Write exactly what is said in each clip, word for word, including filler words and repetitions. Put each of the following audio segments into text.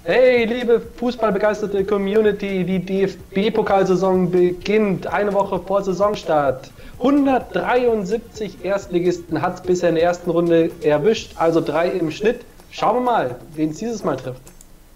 Hey, liebe fußballbegeisterte Community, die D F B-Pokalsaison beginnt, eine Woche vor Saisonstart. hundertdreiundsiebzig Erstligisten hat es bisher in der ersten Runde erwischt, also drei im Schnitt. Schauen wir mal, wen es dieses Mal trifft.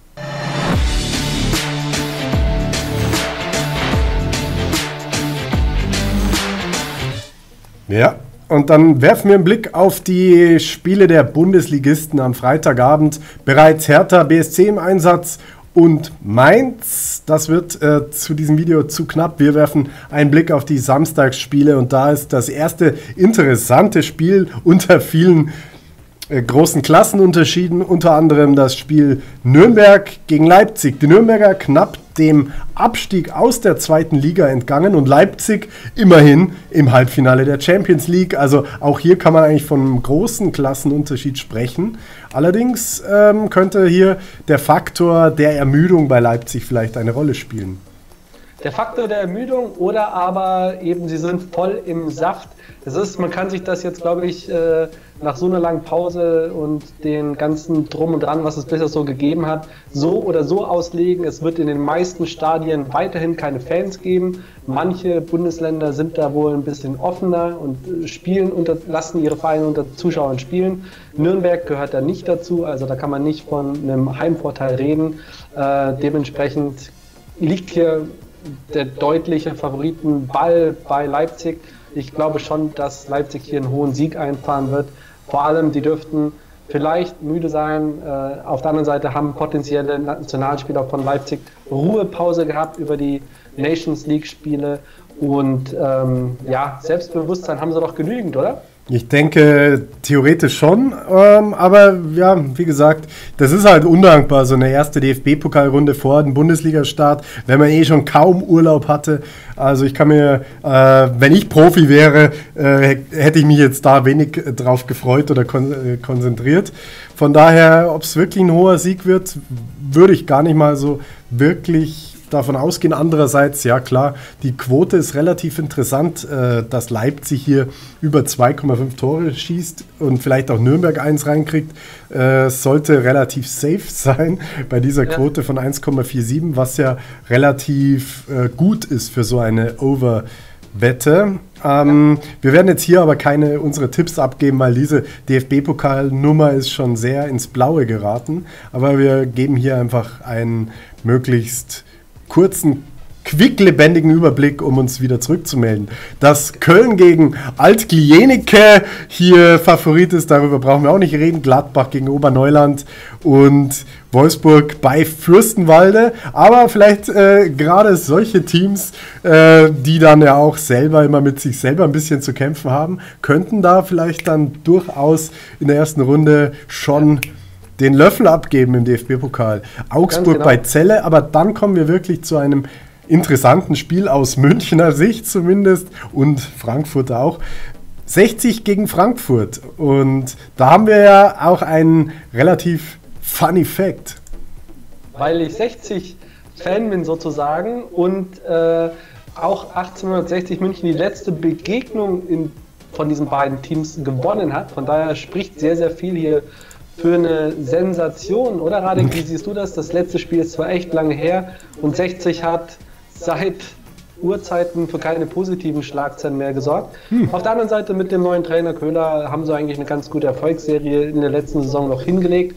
Ja, und dann werfen wir einen Blick auf die Spiele der Bundesligisten am Freitagabend. Bereits Hertha B S C im Einsatz und Mainz. Das wird äh, zu diesem Video zu knapp. Wir werfen einen Blick auf die Samstagsspiele und da ist das erste interessante Spiel unter vielen äh, großen Klassenunterschieden. Unter anderem das Spiel Nürnberg gegen Leipzig. Die Nürnberger knapp dem Abstieg aus der zweiten Liga entgangen und Leipzig immerhin im Halbfinale der Champions League. Also auch hier kann man eigentlich von einem großen Klassenunterschied sprechen. Allerdings ähm, könnte hier der Faktor der Ermüdung bei Leipzig vielleicht eine Rolle spielen. Der Faktor der Ermüdung oder aber eben sie sind voll im Saft. Das ist, man kann sich das jetzt, glaube ich, äh, nach so einer langen Pause und den ganzen Drum und Dran, was es bisher so gegeben hat, so oder so auslegen. Es wird in den meisten Stadien weiterhin keine Fans geben. Manche Bundesländer sind da wohl ein bisschen offener und spielen unter, lassen ihre Vereine unter Zuschauern spielen. Nürnberg gehört da nicht dazu, also da kann man nicht von einem Heimvorteil reden. Äh, dementsprechend liegt hier der deutliche Favoritenball bei Leipzig. Ich glaube schon, dass Leipzig hier einen hohen Sieg einfahren wird. Vor allem, die dürften vielleicht müde sein. Äh, auf der anderen Seite haben potenzielle Nationalspieler von Leipzig Ruhepause gehabt über die Nations League-Spiele. Und ähm, ja, Selbstbewusstsein haben sie doch genügend, oder? Ich denke, theoretisch schon, ähm, aber ja, wie gesagt, das ist halt undankbar, so eine erste D F B-Pokalrunde vor dem Bundesliga-Start, wenn man eh schon kaum Urlaub hatte. Also ich kann mir, äh, wenn ich Profi wäre, äh, hätte ich mich jetzt da wenig drauf gefreut oder kon- äh, konzentriert. Von daher, ob es wirklich ein hoher Sieg wird, würde ich gar nicht mal so wirklich davon ausgehen. Andererseits, ja klar, die Quote ist relativ interessant, äh, dass Leipzig hier über zwei Komma fünf Tore schießt und vielleicht auch Nürnberg eins reinkriegt. Äh, sollte relativ safe sein bei dieser ja. Quote von eins Komma siebenundvierzig, was ja relativ äh, gut ist für so eine Over-Wette. Ähm, ja. Wir werden jetzt hier aber keine unsere Tipps abgeben, weil diese D F B-Pokal-Nummer ist schon sehr ins Blaue geraten. Aber wir geben hier einfach einen möglichst kurzen, quicklebendigen Überblick, um uns wieder zurückzumelden. Dass Köln gegen Alt-Glienicke hier Favorit ist, darüber brauchen wir auch nicht reden. Gladbach gegen Oberneuland und Wolfsburg bei Fürstenwalde. Aber vielleicht äh, gerade solche Teams, äh, die dann ja auch selber immer mit sich selber ein bisschen zu kämpfen haben, könnten da vielleicht dann durchaus in der ersten Runde schon den Löffel abgeben im D F B-Pokal. Augsburg genau. bei Celle, aber dann kommen wir wirklich zu einem interessanten Spiel aus Münchner Sicht zumindest und Frankfurt auch. sechzig gegen Frankfurt und da haben wir ja auch einen relativ funny Fact. Weil ich sechzig-Fan bin sozusagen und äh, auch achtzehnhundertsechzig München die letzte Begegnung in, von diesen beiden Teams gewonnen hat. Von daher spricht sehr, sehr viel hier für eine Sensation, oder Radek, wie siehst du das? Das letzte Spiel ist zwar echt lange her und sechzig hat seit Urzeiten für keine positiven Schlagzeilen mehr gesorgt. Hm. Auf der anderen Seite mit dem neuen Trainer Köhler haben sie eigentlich eine ganz gute Erfolgsserie in der letzten Saison noch hingelegt.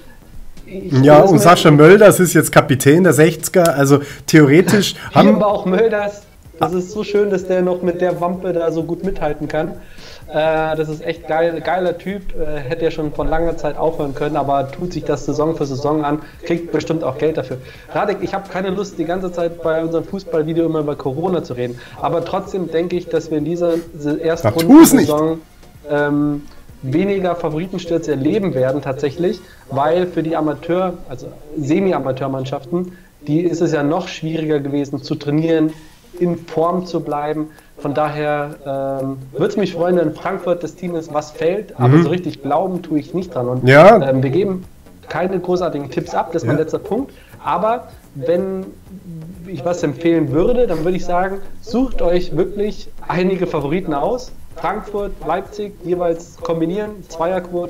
Ich ja, und Sascha Mölders ist jetzt Kapitän der sechziger, also theoretisch haben... aber auch Mölders, das ist so schön, dass der noch mit der Wampe da so gut mithalten kann. Äh, das ist echt geil, geiler Typ, äh, hätte ja schon vor langer Zeit aufhören können, aber tut sich das Saison für Saison an, kriegt bestimmt auch Geld dafür. Radek, ich habe keine Lust, die ganze Zeit bei unserem Fußballvideo immer über Corona zu reden, aber trotzdem denke ich, dass wir in dieser ersten Runde-Saison ähm, weniger Favoritenstürze erleben werden tatsächlich, weil für die Amateur, also Semi-Amateurmannschaften, die ist es ja noch schwieriger gewesen zu trainieren, in Form zu bleiben. Von daher ähm, würde es mich freuen, wenn Frankfurt das Team ist, was fällt, aber mhm. so richtig glauben tue ich nicht dran. Und ja. ähm, wir geben keine großartigen Tipps ab, das ist mein ja. letzter Punkt. Aber wenn ich was empfehlen würde, dann würde ich sagen, sucht euch wirklich einige Favoriten aus. Frankfurt, Leipzig, jeweils kombinieren, Zweierquote.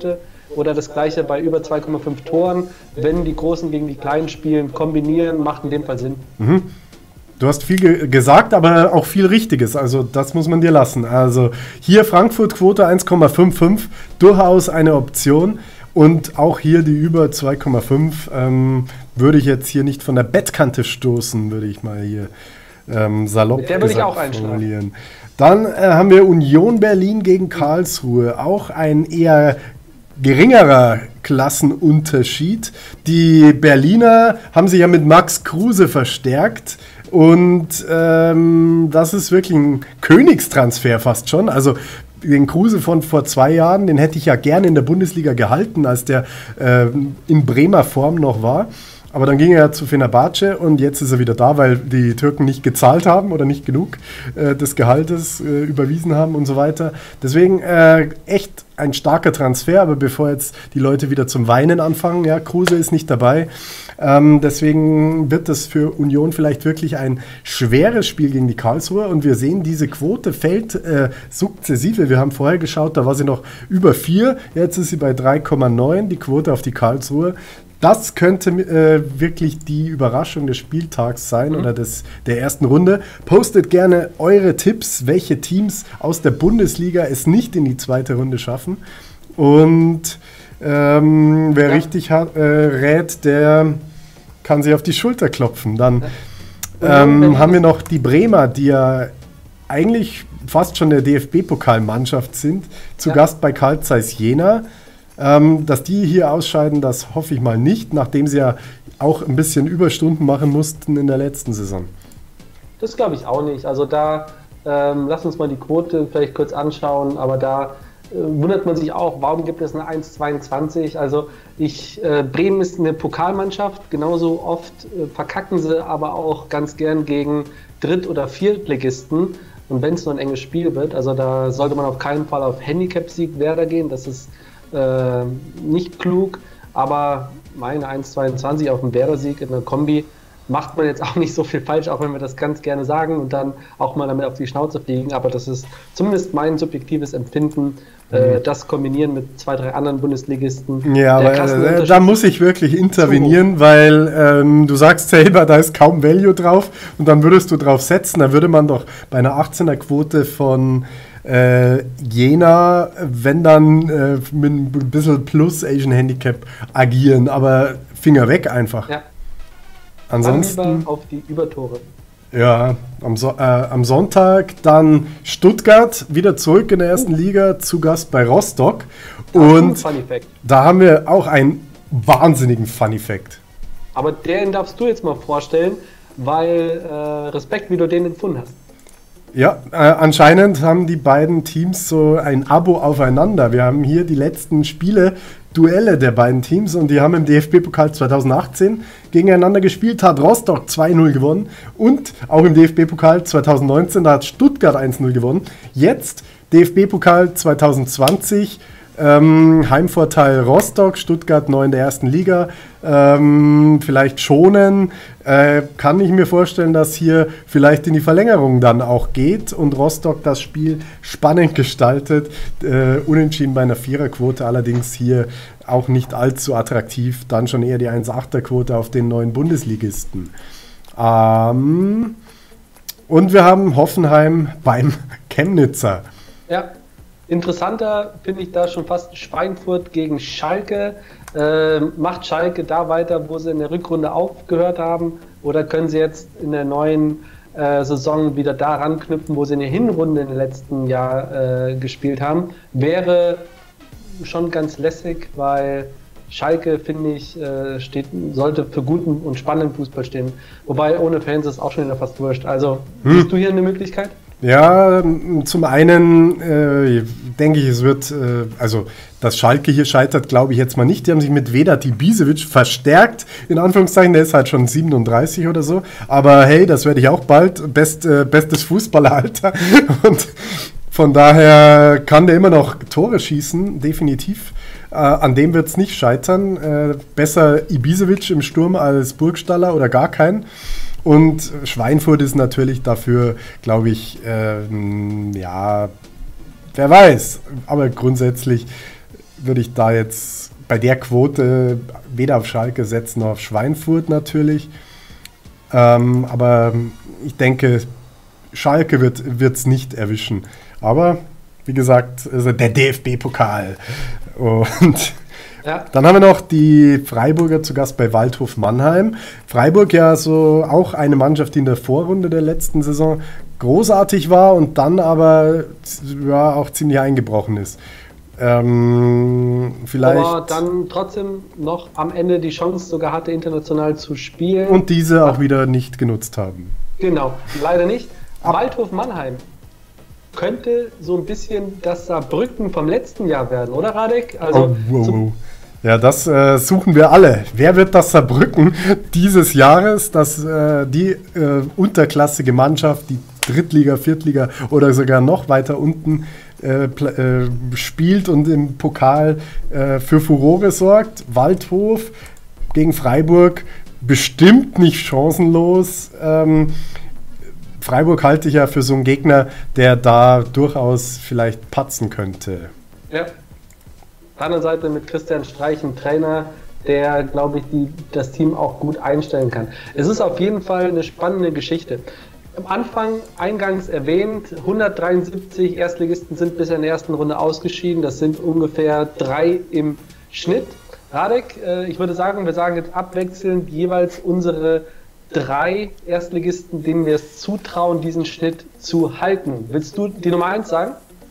Oder das gleiche bei über zwei Komma fünf Toren. Wenn die Großen gegen die Kleinen spielen, kombinieren, macht in dem Fall Sinn. Mhm. Du hast viel ge gesagt, aber auch viel Richtiges, also das muss man dir lassen. Also hier Frankfurt-Quote eins Komma fünfundfünfzig, durchaus eine Option. Und auch hier die über zwei Komma fünf ähm, würde ich jetzt hier nicht von der Bettkante stoßen, würde ich mal hier ähm, salopp Mit der würde ich auch formulieren. Dann äh, haben wir Union Berlin gegen Karlsruhe, auch ein eher geringerer Klassenunterschied. Die Berliner haben sich ja mit Max Kruse verstärkt. Und ähm, das ist wirklich ein Königstransfer fast schon. Also den Kruse von vor zwei Jahren, den hätte ich ja gerne in der Bundesliga gehalten, als der äh, in Bremer Form noch war. Aber dann ging er zu Fenerbahce und jetzt ist er wieder da, weil die Türken nicht gezahlt haben oder nicht genug äh, des Gehaltes äh, überwiesen haben und so weiter. Deswegen äh, echt ein starker Transfer, aber bevor jetzt die Leute wieder zum Weinen anfangen, ja, Kruse ist nicht dabei. Ähm, deswegen wird das für Union vielleicht wirklich ein schweres Spiel gegen die Karlsruher und wir sehen, diese Quote fällt äh, sukzessive. Wir haben vorher geschaut, da war sie noch über vier, jetzt ist sie bei drei Komma neun, die Quote auf die Karlsruher. Das könnte äh, wirklich die Überraschung des Spieltags sein mhm. oder des, der ersten Runde. Postet gerne eure Tipps, welche Teams aus der Bundesliga es nicht in die zweite Runde schaffen. Und ähm, wer ja. richtig hat, äh, rät, der kann sich auf die Schulter klopfen. Dann ähm, haben wir noch die Bremer, die ja eigentlich fast schon der D F B-Pokalmannschaft sind, zu ja. Gast bei Carl Zeiss Jena. Ähm, dass die hier ausscheiden, das hoffe ich mal nicht, nachdem sie ja auch ein bisschen Überstunden machen mussten in der letzten Saison. Das glaube ich auch nicht. Also da, ähm, lass uns mal die Quote vielleicht kurz anschauen, aber da äh, wundert man sich auch, warum gibt es eine eins Komma zweiundzwanzig? Also ich, äh, Bremen ist eine Pokalmannschaft, genauso oft äh, verkacken sie aber auch ganz gern gegen Dritt- oder Viertligisten. Und wenn es nur ein enges Spiel wird, also da sollte man auf keinen Fall auf Handicap-Sieg Werder gehen, das ist Äh, nicht klug, aber meine eins Komma zweiundzwanzig auf dem Werder-Sieg in der Kombi macht man jetzt auch nicht so viel falsch, auch wenn wir das ganz gerne sagen und dann auch mal damit auf die Schnauze fliegen, aber das ist zumindest mein subjektives Empfinden, mhm. äh, das kombinieren mit zwei, drei anderen Bundesligisten. Ja, aber äh, da muss ich wirklich intervenieren, weil ähm, du sagst selber, da ist kaum Value drauf und dann würdest du drauf setzen, da würde man doch bei einer achtzehner Quote von Äh, Jena, wenn dann äh, mit ein bisschen plus Asian Handicap agieren, aber Finger weg einfach. Ja. Ansonsten auf die Übertore. Ja, am, so äh, am Sonntag dann Stuttgart wieder zurück in der ersten uh. Liga, zu Gast bei Rostock. Das und da haben wir auch einen wahnsinnigen Fun Fact. Aber den darfst du jetzt mal vorstellen, weil äh, Respekt, wie du den empfunden hast. Ja, äh, anscheinend haben die beiden Teams so ein Abo aufeinander. Wir haben hier die letzten Spiele, Duelle der beiden Teams und die haben im D F B-Pokal zweitausendachtzehn gegeneinander gespielt, hat Rostock zwei null gewonnen und auch im D F B-Pokal zweitausendneunzehn, da hat Stuttgart eins null gewonnen. Jetzt D F B-Pokal zweitausendzwanzig, ähm, Heimvorteil Rostock, Stuttgart neu in der ersten Liga, ähm, vielleicht schonen. Äh, kann ich mir vorstellen, dass hier vielleicht in die Verlängerung dann auch geht und Rostock das Spiel spannend gestaltet. Äh, unentschieden bei einer Viererquote, allerdings hier auch nicht allzu attraktiv. Dann schon eher die eins Komma achter Quote auf den neuen Bundesligisten. Ähm, und wir haben Hoffenheim beim Chemnitzer. Ja. Interessanter finde ich da schon fast Schweinfurt gegen Schalke. Äh, macht Schalke da weiter, wo sie in der Rückrunde aufgehört haben? Oder können sie jetzt in der neuen äh, Saison wieder da ranknüpfen, wo sie in der Hinrunde im letzten Jahr äh, gespielt haben? Wäre schon ganz lässig, weil Schalke, finde ich, äh, steht, sollte für guten und spannenden Fußball stehen. Wobei ohne Fans ist auch schon wieder fast wurscht. Also, hm. siehst du hier eine Möglichkeit? Ja, zum einen äh, denke ich, es wird, äh, also dass Schalke hier scheitert, glaube ich jetzt mal nicht. Die haben sich mit Vedat Ibisevic verstärkt, in Anführungszeichen, der ist halt schon siebenunddreißig oder so. Aber hey, das werde ich auch bald, Best, äh, bestes Fußballeralter. Und von daher kann der immer noch Tore schießen, definitiv. Äh, an dem wird es nicht scheitern. Äh, besser Ibisevic im Sturm als Burgstaller oder gar keinen. Und Schweinfurt ist natürlich dafür, glaube ich, ähm, ja, wer weiß. Aber grundsätzlich würde ich da jetzt bei der Quote weder auf Schalke setzen noch auf Schweinfurt natürlich. Ähm, aber ich denke, Schalke wird es nicht erwischen. Aber wie gesagt, also der D F B-Pokal. Und ja. Dann haben wir noch die Freiburger zu Gast bei Waldhof Mannheim. Freiburg ja so auch eine Mannschaft, die in der Vorrunde der letzten Saison großartig war und dann aber ja, auch ziemlich eingebrochen ist. Ähm, vielleicht aber dann trotzdem noch am Ende die Chance sogar hatte, international zu spielen. Und diese auch wieder nicht genutzt haben. Genau, leider nicht. Ab Waldhof Mannheim könnte so ein bisschen das Saarbrücken vom letzten Jahr werden, oder Radek? Also oh, wow, wow. Ja, das äh, suchen wir alle. Wer wird das Saarbrücken dieses Jahres, dass äh, die äh, unterklassige Mannschaft, die Drittliga, Viertliga oder sogar noch weiter unten äh, äh, spielt und im Pokal äh, für Furore sorgt? Waldhof gegen Freiburg bestimmt nicht chancenlos. Ähm, Freiburg halte ich ja für so einen Gegner, der da durchaus vielleicht patzen könnte. Ja. Auf der anderen Seite mit Christian Streich, ein Trainer, der, glaube ich, die, das Team auch gut einstellen kann. Es ist auf jeden Fall eine spannende Geschichte. Am Anfang eingangs erwähnt, hundertdreiundsiebzig Erstligisten sind bisher in der ersten Runde ausgeschieden. Das sind ungefähr drei im Schnitt. Radek, äh, ich würde sagen, wir sagen jetzt abwechselnd jeweils unsere drei Erstligisten, denen wir es zutrauen, diesen Schnitt zu halten. Willst du die Nummer eins sagen?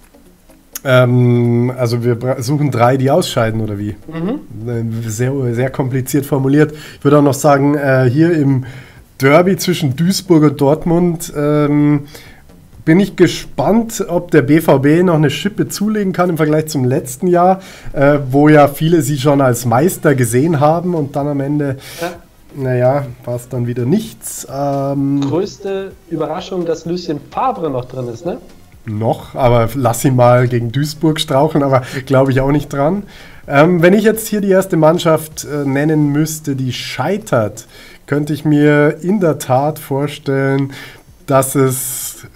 Ähm, also wir suchen drei, die ausscheiden, oder wie? Mhm. Sehr, sehr kompliziert formuliert. Ich würde auch noch sagen, äh, hier im Derby zwischen Duisburg und Dortmund ähm, bin ich gespannt, ob der B V B noch eine Schippe zulegen kann im Vergleich zum letzten Jahr, äh, wo ja viele sie schon als Meister gesehen haben und dann am Ende... Ja. Naja, war es dann wieder nichts. Ähm, Größte Überraschung, dass Lucien Favre noch drin ist, ne? Noch, aber lass ihn mal gegen Duisburg straucheln, aber glaube ich auch nicht dran. Ähm, wenn ich jetzt hier die erste Mannschaft äh, nennen müsste, die scheitert, könnte ich mir in der Tat vorstellen, dass es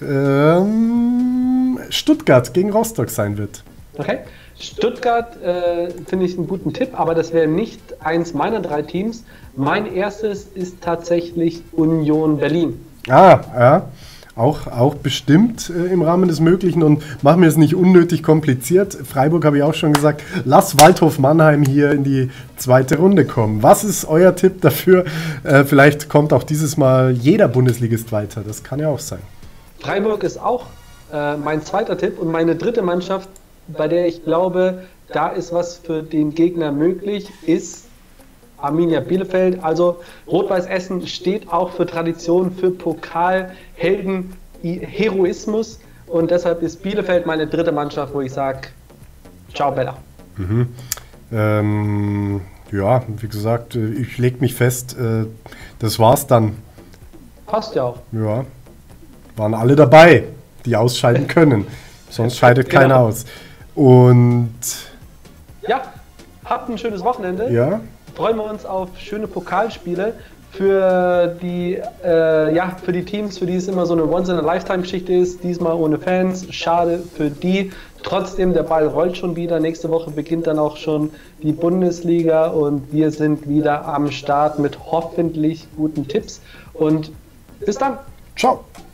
ähm, Stuttgart gegen Rostock sein wird. Okay. Stuttgart äh, finde ich einen guten Tipp, aber das wäre nicht eins meiner drei Teams. Mein erstes ist tatsächlich Union Berlin. Ah, ja, auch, auch bestimmt äh, im Rahmen des Möglichen und mach mir es nicht unnötig kompliziert. Freiburg habe ich auch schon gesagt, lass Waldhof Mannheim hier in die zweite Runde kommen. Was ist euer Tipp dafür? Äh, vielleicht kommt auch dieses Mal jeder Bundesligist weiter, das kann ja auch sein. Freiburg ist auch äh, mein zweiter Tipp und meine dritte Mannschaft, bei der ich glaube, da ist was für den Gegner möglich, ist Arminia Bielefeld. Also Rot-Weiß Essen steht auch für Tradition, für Pokalhelden, Heroismus und deshalb ist Bielefeld meine dritte Mannschaft, wo ich sage, ciao Bella. Mhm. Ähm, ja, wie gesagt, ich lege mich fest, äh, das war's dann. Passt ja auch. Ja, waren alle dabei, die ausscheiden können. Sonst scheidet genau. keiner aus. Und ja, habt ein schönes Wochenende. Ja. Freuen wir uns auf schöne Pokalspiele für die, äh, ja, für die Teams, für die es immer so eine Once-in-a-Lifetime-Geschichte ist. Diesmal ohne Fans. Schade für die. Trotzdem, der Ball rollt schon wieder. Nächste Woche beginnt dann auch schon die Bundesliga und wir sind wieder am Start mit hoffentlich guten Tipps. Und bis dann. Ciao.